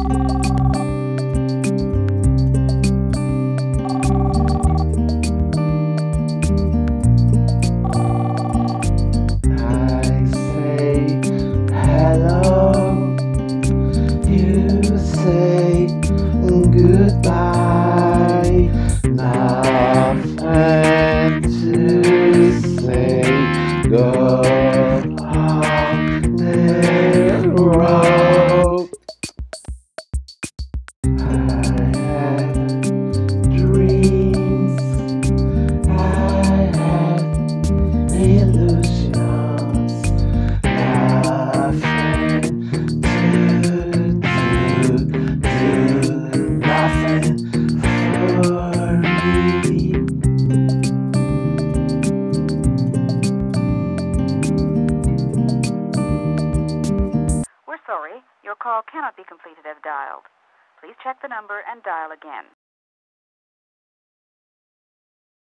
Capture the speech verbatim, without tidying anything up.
Goodbye, nothing to say. Go on the road. I had dreams, I had illusions, nothing to do, do nothing for me. We're sorry, your call cannot be completed as dialed. Please check the number and dial again.